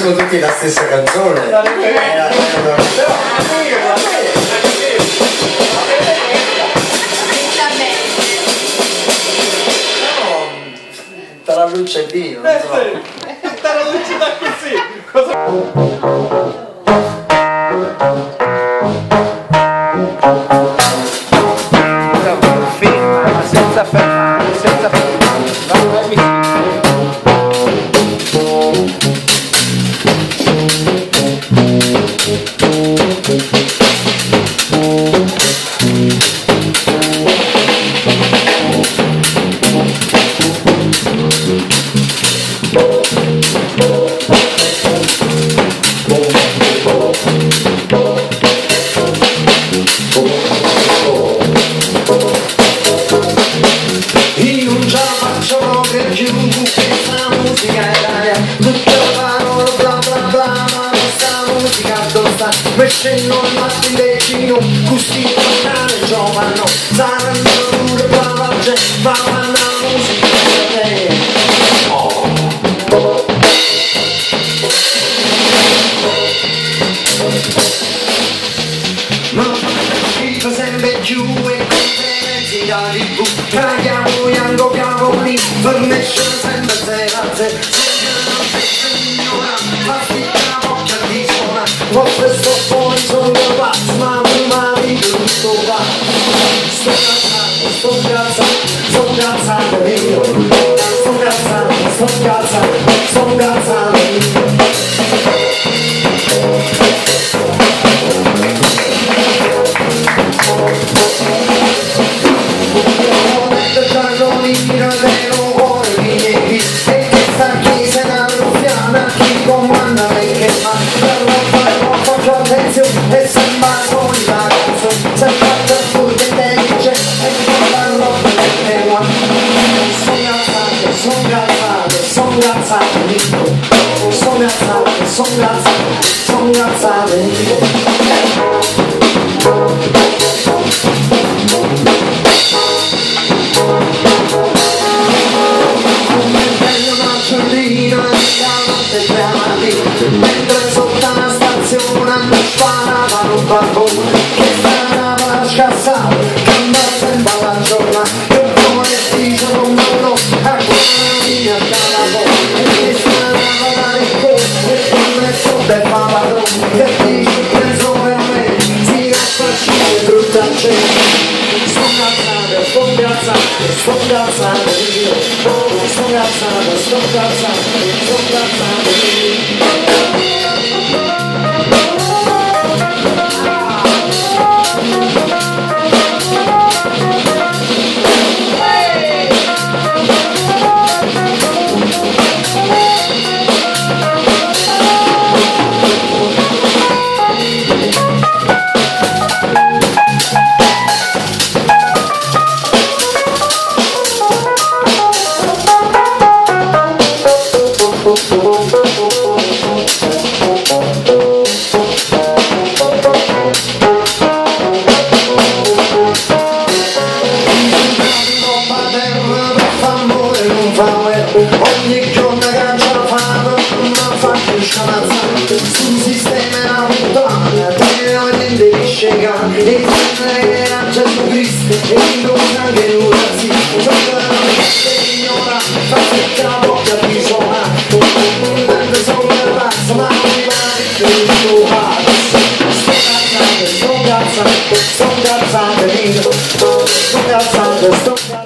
conoscono tutti la stessa canzone. La luce lì, non so. La luce da così. Ferma, ma senza fermare, senza fermare. Questa musica è l'aria, tutte le parole bla bla bla, ma questa musica dove sta? Mescendo il matto vicino, così lontane giovano, saranno pure brava gente, ma fanno la musica per te. Ma schifo sempre più e conferenzi da TV, caghiamo e angoppiamo lì, per me c'è sempre serate, signora, fatti la bocca di suona, forse sto fuori, sono pazzo, ma mi marito tutto va, sto cazzando, sto cazzando io, sto cazzando io. E sembra solita canzone, sembra pure che te dice e non la roba che te vuoi. Sono gazzato, una ciondina di la notte tre mentre sotto una stazione mi sparavano un barbone che stava scassato, che andava sempre alla giornata, che come dice non lo a quella mia dalla voce, e mi sparava da ricordo, e come sotto fa padrone, che dice che sono veramente, si raffaccia brutta gente. Sto incazzando io, sto incazzando io. Ogni giorno che ce la fanno non faccio sciamazzare sul sistema puttana, pieno di indiscegati e che era Gesù Cristo e incontra anche lui sì, sotto la notte signora fa secca la bocca di suona non sono il razzo ma mi va di tuo padre sto cazzando sto cazzando